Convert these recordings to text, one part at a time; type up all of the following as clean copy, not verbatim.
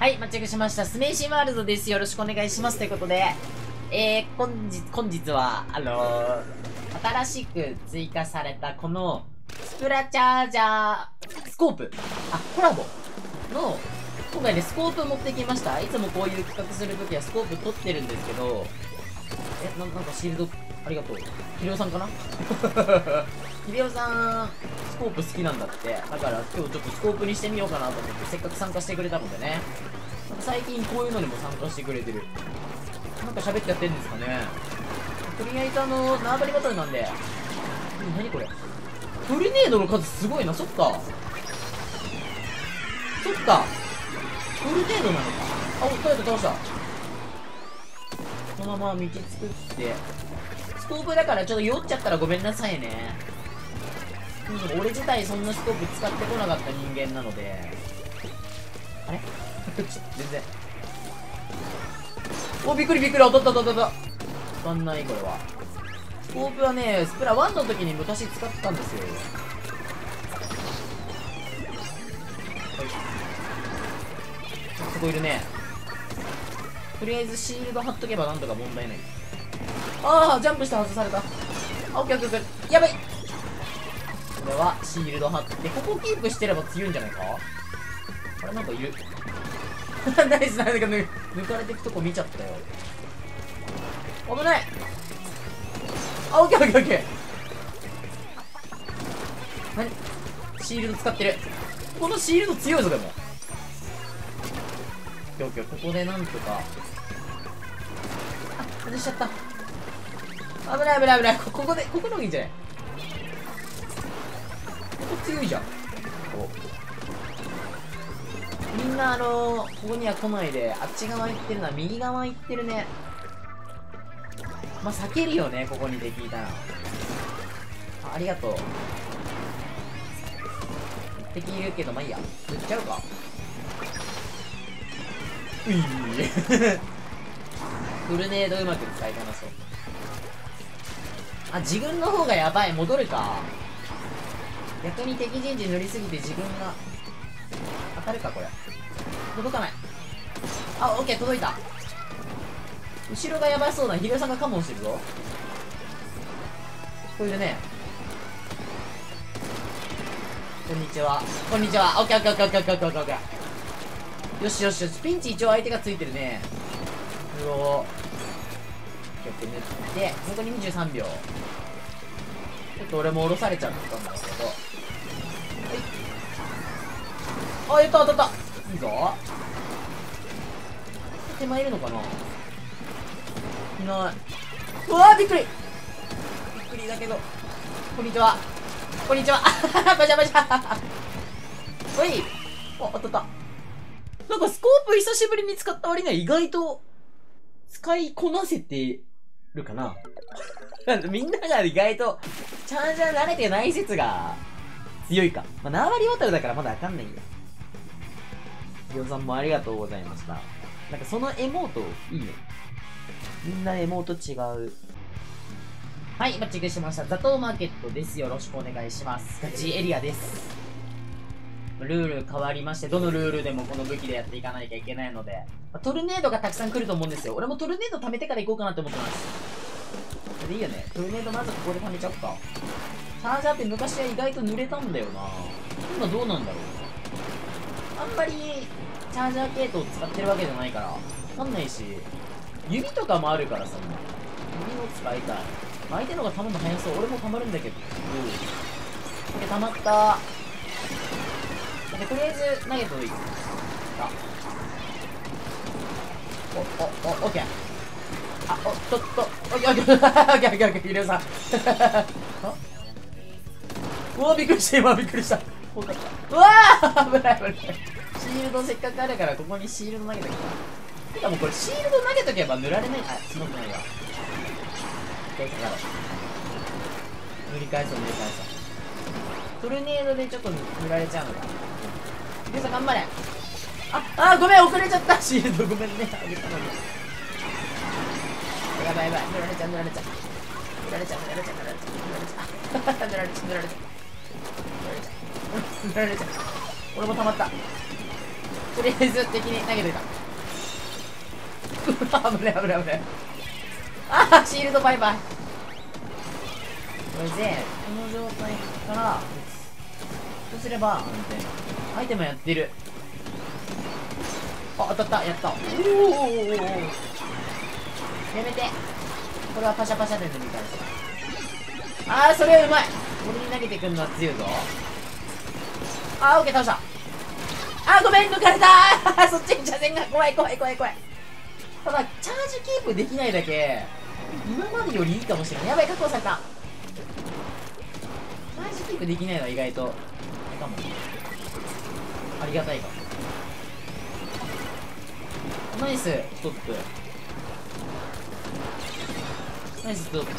はい、到着しました。スネイシーワールドです。よろしくお願いします。ということで、本日は、新しく追加されたこの、スプラチャージャー、スコープ、コラボの、今回ね、スコープ持ってきました。いつもこういう企画するときはスコープ取ってるんですけど、なんかシールド、ありがとう。ヒデオさんかなヒデオさん、スコープ好きなんだって。だから今日ちょっとスコープにしてみようかなと思って、せっかく参加してくれたのでね。最近こういうのにも参加してくれてる。なんか喋ってやってんですかね。とりあえず縄張りバトルなんで。何これ。トルネードの数すごいな。そっか。トルネードなのか。倒した。このまま道作って。スコープだからちょっと酔っちゃったらごめんなさいね。俺自体そんなスコープ使ってこなかった人間なので。あれ全然。びっくり。当たった。使わない、これは。スコープはね、スプラ1の時に昔使ったんですよ。はい。そこいるね。とりあえずシールド貼っとけばなんとか問題ない。ジャンプして外された。オッケー。やばい。これはシールド貼って、ここキープしてれば強いんじゃないか。あれなんかいる。ナイス、なんか抜かれてくとこ見ちゃったよ。危ない。オッケー。何シールド使ってる。このシールド強いぞ、でも。オッケー、ここでなんとか。外しちゃった。危ない。ここの方がいいんじゃない。ここ強いじゃん。みんなここには来ないで、あっち側行ってるな。右側行ってるね。まあ、避けるよね、ここに敵いたら。ありがとう。敵いるけど、まあいいや。塗っちゃうか。フルネードうまく使いこなそう。自分の方がやばい。戻るか。逆に敵陣地塗りすぎて自分が当たるか。これ届かない。オッケー、届いた。後ろがやばそうな。ヒデオさんがカモンしてるぞ。ここいるね。こんにちは。オッケー。よし。ピンチ一応相手がついてるね。これを塗って残り23秒。ちょっと俺も降ろされちゃったんだけど。はい。やった。いいぞ。手前いるのかな。いない。うわー、びっくりだけど。こんにちは。バシャ。おい。当たった。なんかスコープ久しぶりに使った割には意外と使いこなせてるかな。みんなが意外とチャージャー慣れてない説が強いか。縄張りバトルだからまだわかんないんだ。りょうさんもありがとうございました。なんかそのエモートいいね。みんなエモート違う。はい、チェックしました。ザトウマーケットです。よろしくお願いします。ガチエリアです。ルール変わりまして、どのルールでもこの武器でやっていかなきゃいけないので、トルネードがたくさん来ると思うんですよ。俺もトルネード貯めてから行こうかなって思ってます。それでいいよね。トルネードまずここで貯めちゃおうか。チャージャーって昔は意外と濡れたんだよな。今どうなんだろう。あんまりチャージャー系統使ってるわけじゃないからわかんないし、指とかもあるからさ、指を使いたい。相手の方が溜まるの早そう。俺も溜まるんだけど。これ溜まった。とりあえず投げといた。オッケー。ちょっと、オッケー、ヒデオさん。うわ、びっくりした。うわー、危ない。シールドせっかくあるからここにシールド投げときた。てかもうこれシールド投げとけば塗られない。スモークないわ。塗り返そう。トルネードでちょっと塗られちゃうのか。ヒデさん頑張れ。ごめん、遅れちゃった。シールドごめんね。あげたのに。やばい。塗られちゃう。俺も溜まった。 とりあえず敵に投げといた。危ない危ない危ない。ああ、シールドバイバイ。これでこの状態からそうすれば安全。アイテムやってる。あ、当たった。やった。おお、やめて。これはパシャパシャで塗り返す。ああ、それはうまい。俺に投げてくるのは強いぞ。ああ、オッケー、倒した。あー、ごめん、抜かれたーそっちに車線が怖い怖い怖い怖い。ただチャージキープできないだけ今までよりいいかもしれない。やばい、確保された。チャージキープできないのは意外とあれかも。ありがたいかも。ナイスストップ。ナイスストップ。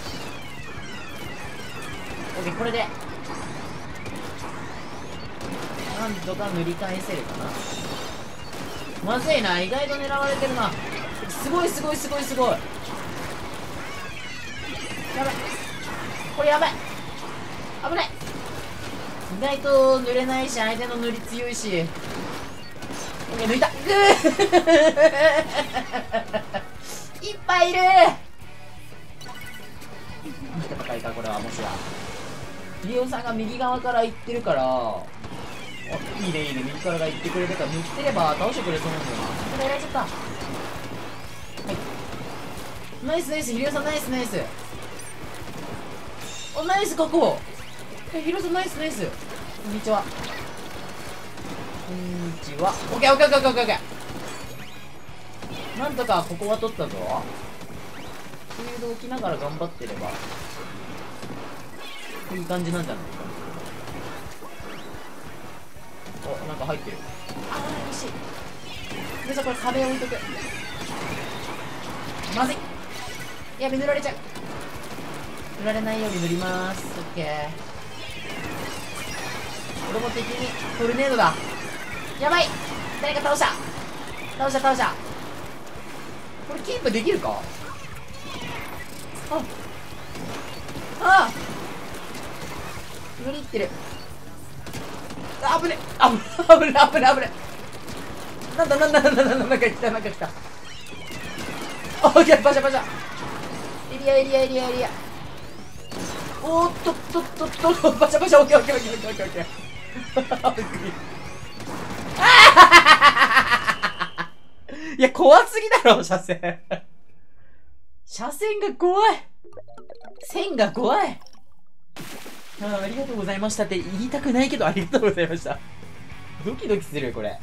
オッケー、これでなんとか塗り返せるかな。まずいな、意外と狙われてるな。すごいすごいすごいすごい。やばい、これやばい、危ない。意外と塗れないし、相手の塗り強いし。オッケー、抜いた。いっぱいいる。戦いかこれは。もしやリオさんが右側から行ってるから、いいねいいね、右からが行ってくれるから塗ってれば倒してくれそうなんだよな。これやられちゃった。はい、ナイスナイス、ヒロさんナイスナイス。お、ナイス、ここヒロさんナイスナイス。こんにちは、こんにちは。オッケーオッケーオッケーオッケーオッケー。なんとかここは取ったぞ。シールド置きながら頑張ってればいい感じなんじゃないか。お、なんか入ってる。あー、惜しい。でさ、これ壁置いとく。まずい。やべ、塗られちゃう。塗られないように塗ります。オッケー。俺も敵にトルネードだ。やばい、誰か倒した倒した倒した。これキープできるか。ああ、無理いってる。あぶね、あぶねあぶねあぶねあぶね。なんだなんだなんだなんだ、なんか来たなんか来た。オッケー、バシャバシャ。エリアエリアエリアエリア。おーっとっとっとっと、バシャバシャ。オッケーオッケーオッケーオッケーオッケーオッケー。いや、怖すぎだろ車線。車線が怖い。線が怖い。ありがとうございましたって言いたくないけど、ありがとうございました。ドキドキするこれ。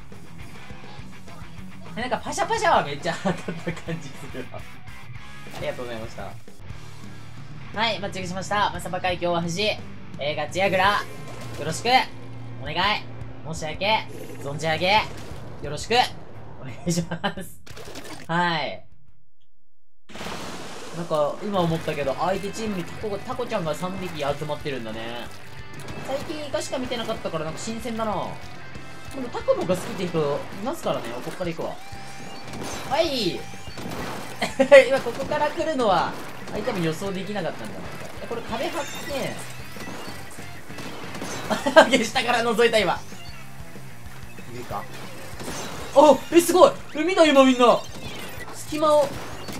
なんかパシャパシャはめっちゃ当たった感じするわ。ありがとうございました。はい、マッチングしました。マサバ海峡は藤ガチヤグラ、よろしくお願い申し訳存じ上げ、よろしくお願いします。はい、なんか今思ったけど、相手チームにタコちゃんが3匹集まってるんだね。最近イカしか見てなかったからなんか新鮮だな。でもタコのが好きって人いますからね。こっから行くわ。はい今ここから来るのは相手も予想できなかったんだ。これ壁張って下から覗いた今。いるか。お、すごい海だ今みんな。隙間を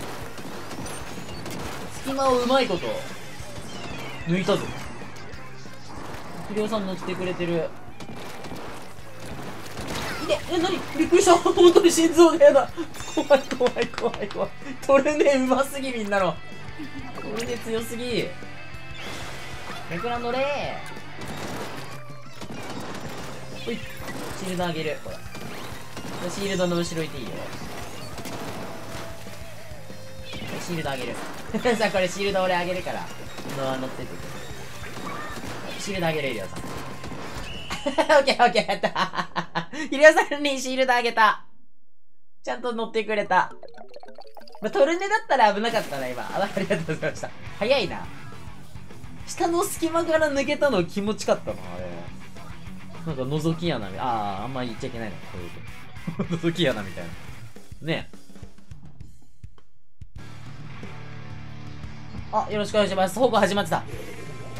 うまいこと抜いたぞ。不良さん乗ってくれてる。いて、何びっくりした。本当に心臓がやだ。怖い怖い怖い怖い。トルネうますぎ、みんなのトルネ強すぎ。めくら乗れ。ほい、シールドあげる。これシールドの後ろいていいよ。シールドあげるさあ、これシールド俺あげるから乗ってってくれ。シールドあげる、イリオさん。オッケーオッケー、やったイリオさんにシールドあげた。ちゃんと乗ってくれた。まあ、トルネだったら危なかったな今。ありがとうございました。早いな。下の隙間から抜けたの気持ちかったな、あれ。なんか覗き穴みたいな。あんま言っちゃいけないのこういう覗き穴みたいなね。あ、よろしくお願いします。ほぼ始まってた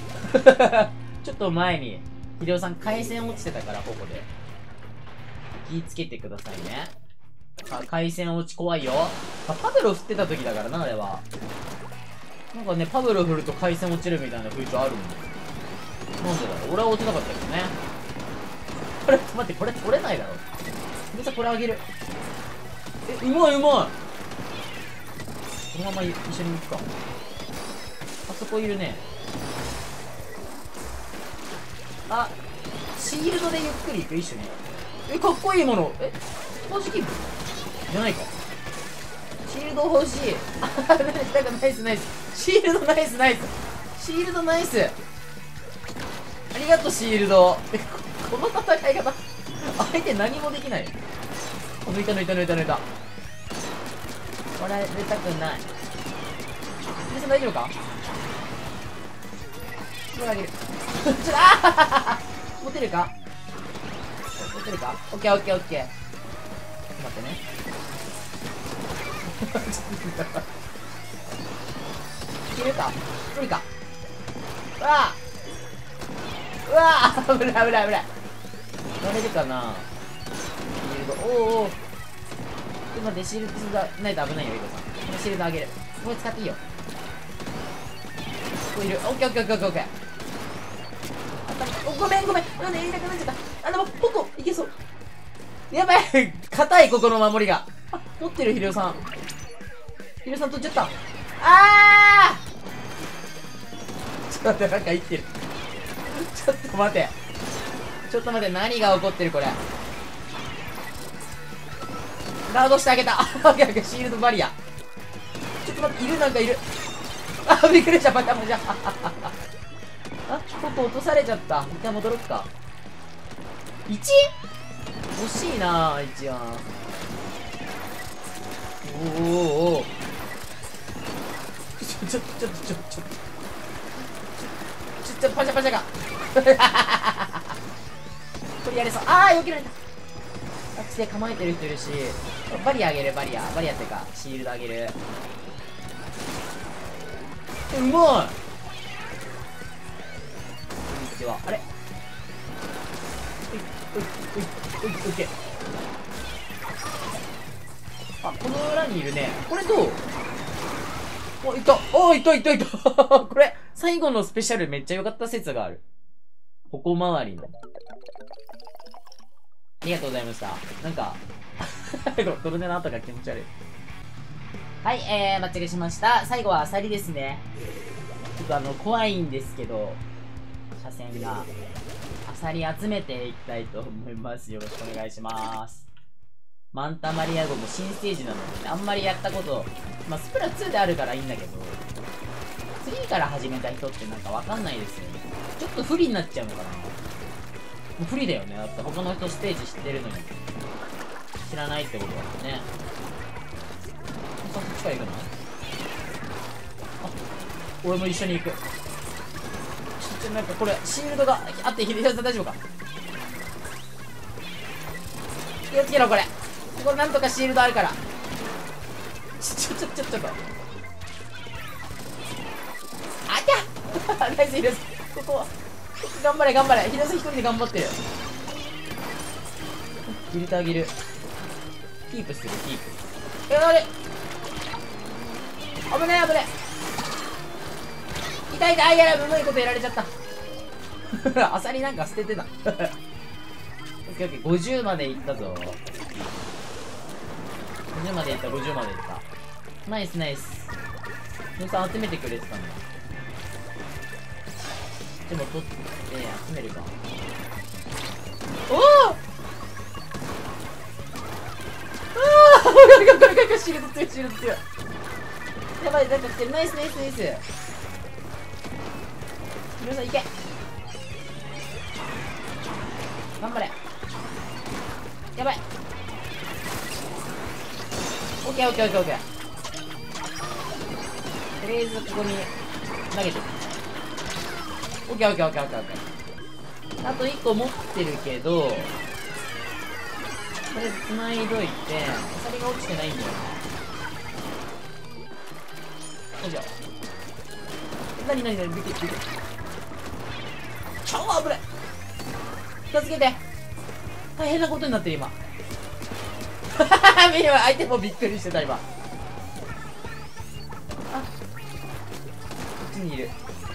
ちょっと前にヒデオさん回線落ちてたから、ここで気ぃつけてくださいね。回線落ち怖いよ。パブロ振ってた時だからな、あれは。なんかね、パブロ振ると回線落ちるみたいな風潮あるんだよ。なんでだろう、俺は落ちなかったけどね。これ、待って、これ取れないだろ。でさ、これあげる。うまい。このまま一緒に行くか。あそこいるね。あ、シールドでゆっくり行く、一緒に。かっこいいもの。公式部じゃないか。シールド欲しい。なんかナイス。シールドナイス。シールドナイス。ありがとう、シールド。この戦い方、相手何もできない。抜いた。笑えたくない。皆さん大丈夫か？これあげる。持てるか？オッケー。待ってね。いけるか？無理か？うわー危ない。乗れるかな？シールド。おー。ちょっと待って、シールドないと危ないよ、イドさん。このシールドあげる。これ使っていいよ。ここいる。オッケー。ごめん。なんでやりたくなっちゃった。でも、ポコいけそう。やばい硬い、ここの守りが。持ってる、ヒロさん取っちゃった。ちょっと待って、なんか生きてる。ちょっと待って、何が起こってるこれ。ガードしてあげた。シールドバリア。ちょっと待って、なんかいる。びっくりした、バタバタ。ここ落とされちゃった。一回戻ろっか。1？ 欲しいなぁ、1は。おー。ちょ、パシャが。これやれそう。避けられた。アクセ構えてる人いるし、バリアあげる、バリアってか、シールドあげる。うまい。こんにちは。あれ？オッケー。この裏にいるね。これどう？いた。これ、最後のスペシャルめっちゃ良かった説がある。ここ周りの。ありがとうございました。なんか、ドルネの後が気持ち悪い。はい、抹茶がしました。最後はアサリですね。ちょっと怖いんですけど、車線が。アサリ集めていきたいと思います。よろしくお願いします。マンタマリア号も新ステージなので、ね、あんまりやったこと、スプラ2であるからいいんだけど、3から始めた人ってなんかわかんないですよね。ちょっと不利になっちゃうのかな。もう不利だよね。だって他の人ステージ知ってるのに。知らないってことだもんね。そっちから行くの？俺も一緒に行く。なんかこれ、シールドがあって、ヒデさん大丈夫か？気をつけろ、これ。これなんとかシールドあるから。ちょっと。ナイスヒデさん。ここは。頑張れ。ヒデさん一人で頑張ってる。入れてあげる。キープする。あれ危ねえ。痛い。やらうまいことやられちゃった。アサリなんか捨ててた。オッケー。50までいったぞ。50までいった。ナイス。皆さん集めてくれてたんだ。でも取って集めるか。おお！シールド強い。やばい、なんか来てる。ナイス。皆さんいけ。頑張れ。やばい。オッケー。とりあえずここに投げてる。オッケー。あと1個持ってるけど、これ繋いどいて、アサリが落ちてないんだよな。おじゃ。なにビキ超危ない。助けて。大変なことになってる今。 見れば相手もびっくりしてた今。あ、こっちにいる。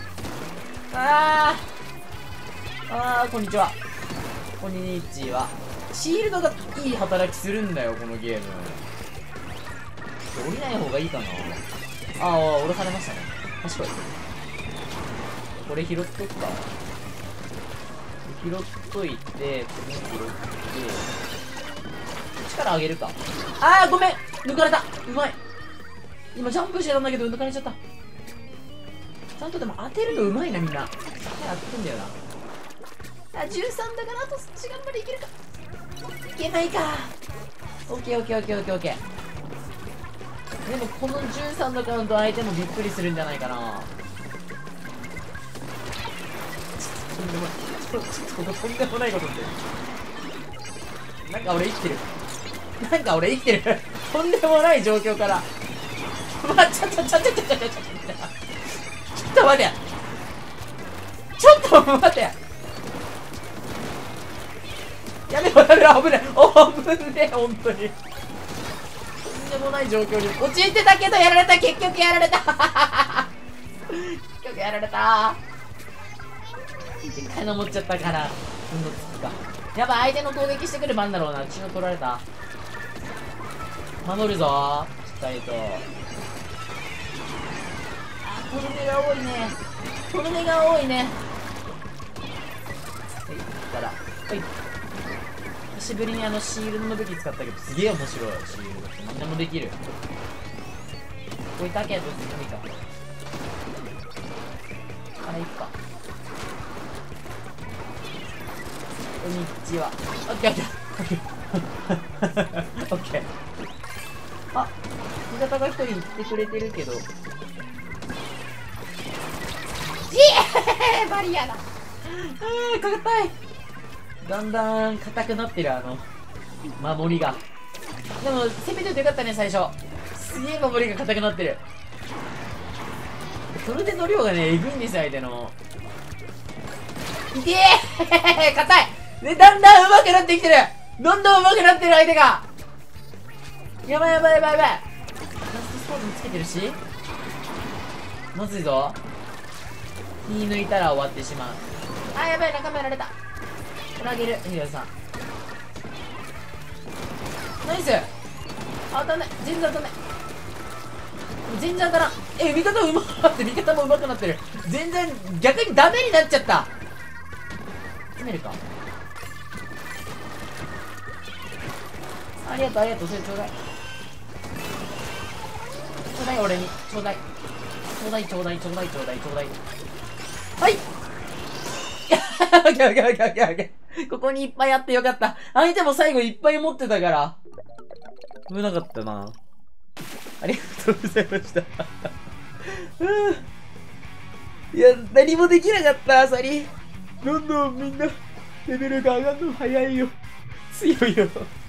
こんにちは。こんにちは。シールドがいい働きするんだよこのゲーム。降りない方がいいかな。降ろされましたね。確かにこれ拾っとくか。拾っといて、これ拾って力上げるか。ごめん、抜かれた。うまい。今ジャンプしてたんだけど抜かれちゃった。ちゃんとでも当てるのうまいなみんな。やってるんだよな。13だからあと少し頑張りいけるか。いけないか。オッケーオッケーオッケーオッケーオッケー。でもこの13のカウント相手もびっくりするんじゃないかな。ちょっととんでもないことって。なんか俺生きてる。とんでもない状況から。ちょっと待て。やめろ、危ない。危ねえ、ほんとに。とんでもない状況に陥ってたけどやられた。結局やられた。一回の持っちゃったから、運のつくか。やばい、相手の攻撃してくる番だろうな。血の取られた。守るぞしっかりと。トルネが多いね。はい、から。久しぶりにシールドの武器使ったけど、すげえ面白い。シールドって何でもできる。こういったけど、無理か。からいっか。こんにちは。オッケー。オッケー。味方が一人言ってくれてるけど。バリアだ。硬い。だんだん硬くなってる守りが。でも攻めててよかったね最初。すげえ守りが硬くなってる。トルネの量がねえぐいんですよ相手の。いてえ硬い。でだんだん上手くなってきてる。どんどん上手くなってる相手が。やばい。ラストスポーツもつけてるしまずいぞ。気抜いたら終わってしまう。やばい、仲間やられた。これあげる、ヒロさん。ナイス。当たんない。全然当たんない。全然当たらん。味方うまくなってる。味方もうまくなってる。全然逆にダメになっちゃった。詰めるか。ありがとう。それちょうだい。俺に。ちょうだい。はい。オッケー。ここにいっぱいあってよかった。相手も最後いっぱい持ってたから。危なかったな。ありがとうございました。いや、何もできなかった、アサリ。どんどんみんな、レベルが上がるの早いよ。強いよ。